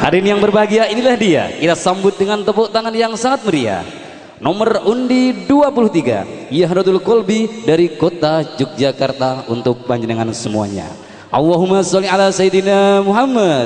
Hadirin yang berbahagia, inilah dia. Kita sambut dengan tepuk tangan yang sangat meriah. Nomor undi 23, Yahratul Kolbi dari kota Yogyakarta untuk panjenengan semuanya. Allahumma sholli ala Sayyidina Muhammad.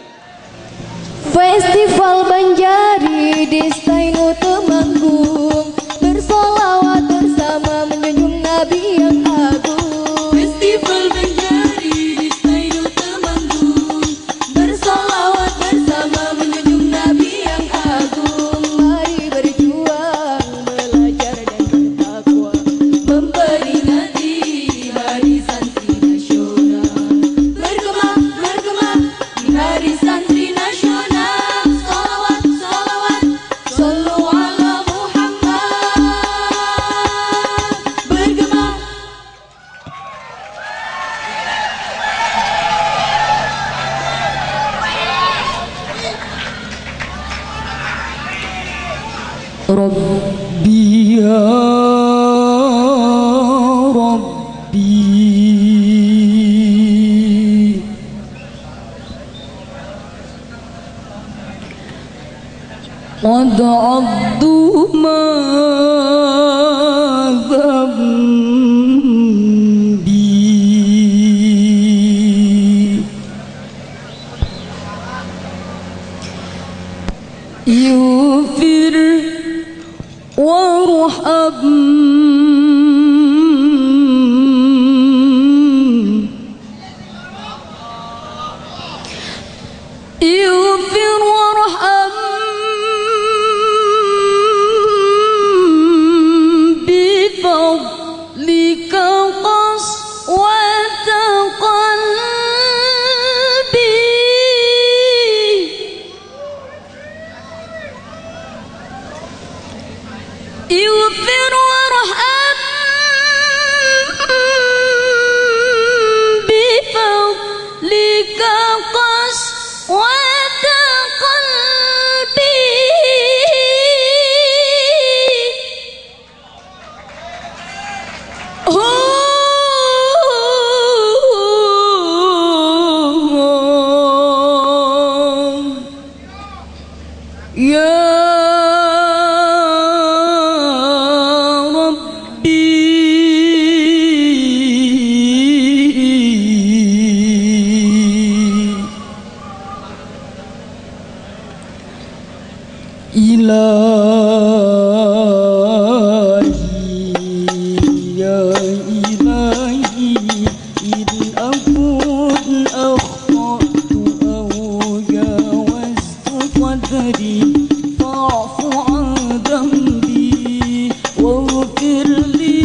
Festival Banjari di Stainu Temanggung, bersolawat bersama menjunjung Nabi yang agung. Festival Banjari di Stainu Temanggung, bersolawat bersama menjunjung Nabi yang agung. Mari berjuang, belajar dan bertakwa, memperingati Hari Santri Nasional. Bergema, bergema di Hari Santri Nasional. Salawat, salawat, sallu ala Muhammad. Bergema. Rabbi ya Rabbi, qad abdu ma dhanbi, yufir warham, yufir warham, bifadlika qaswata qalbi, يغفر وارحم بفضلك قسوة قلبي، يا إلهي يا إلهي إن أكن أخطأت أو جاوزت قدري فاعف عن ذنبي واغفر لي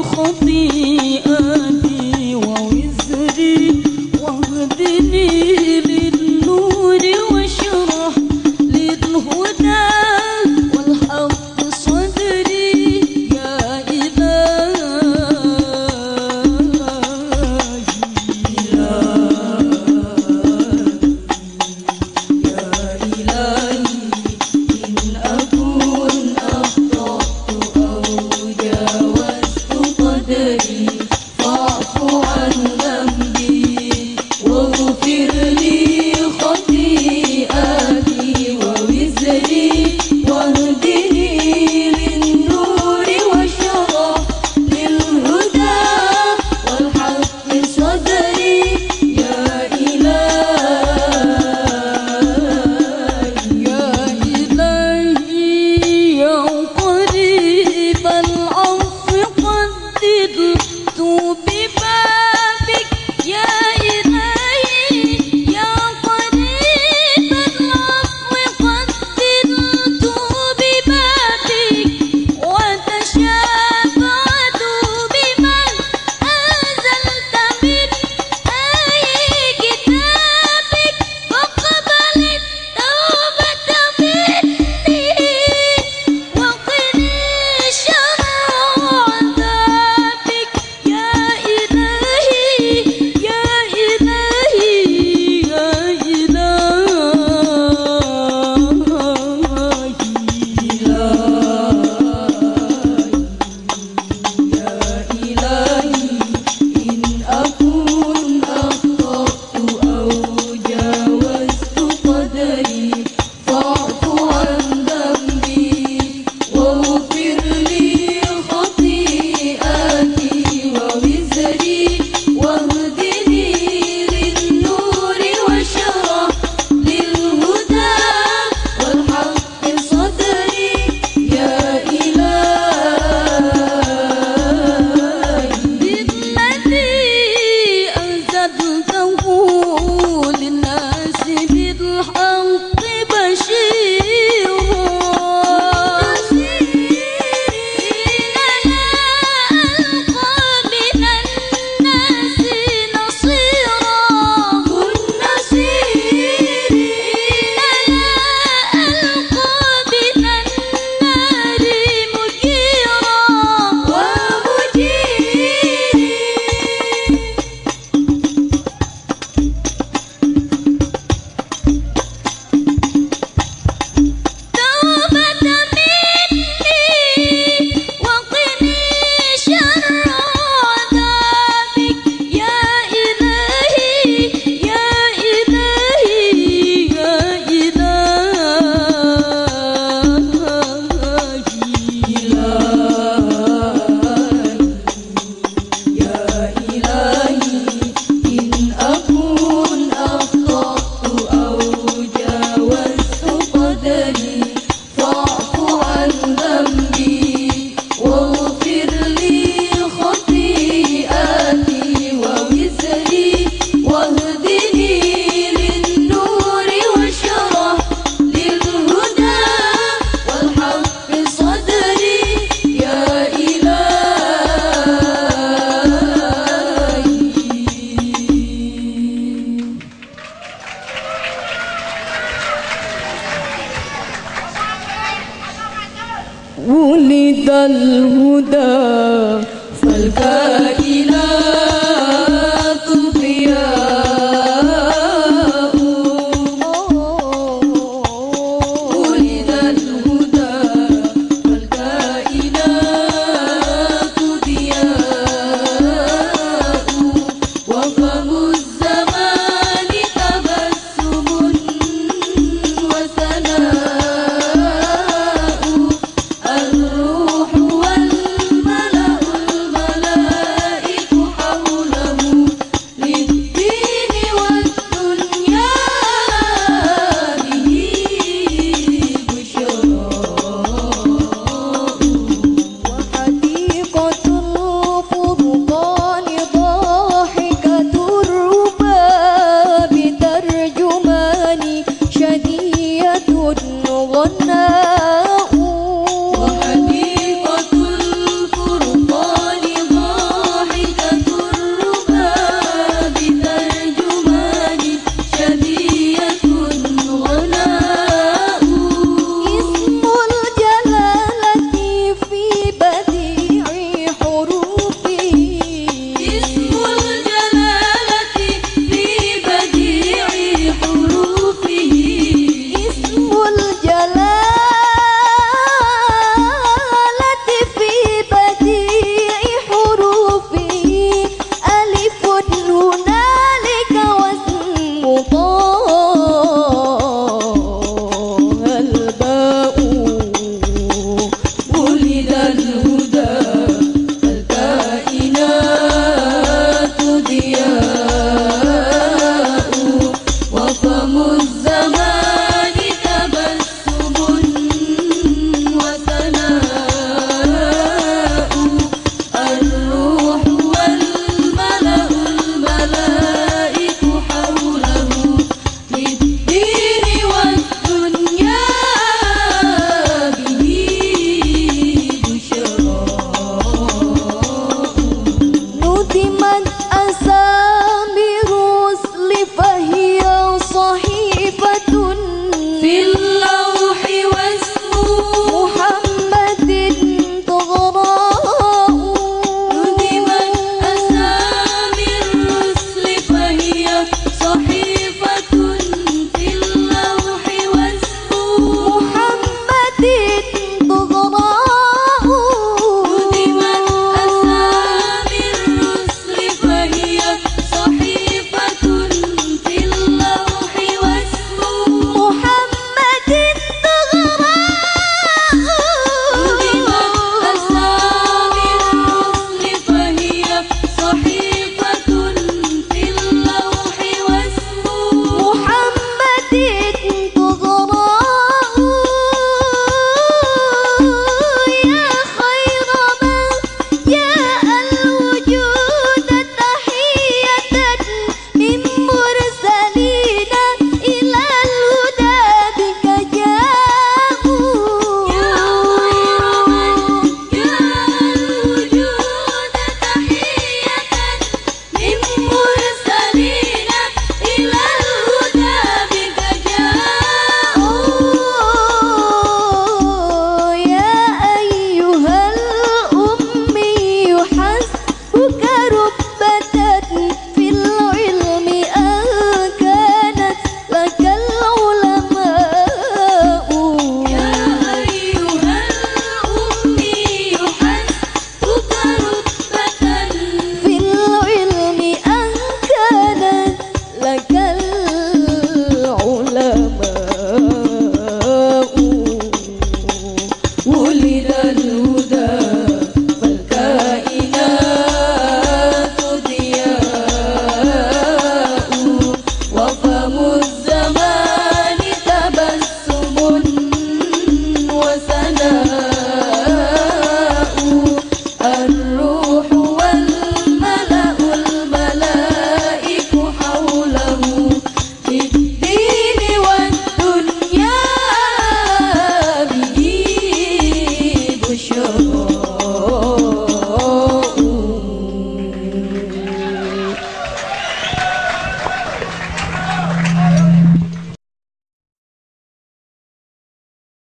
خطيئتي ووزري واهدني للنور واشرح للهدى والحق صدري، يا إلهي إن أكن أخطأت أو جاوزت قدري فاعف عن ذنبي واغفر لي خطيئتي ووزري واهدني للنور واشرح للهدى والحق صدري، يا إلهي يا قريب العفو قدرت ببابك، يا إلهي يا قريب العفو قدرت ولد الهدى فالكائنات ضياء ولد الهدى فالكائنات ضياء وفم الزمان تبسم وثناء الروح والملأ الملائك حوله للدين والدنيا به بشرى وحديقة الفرقان ضاحكة الرباب ترجمان شدية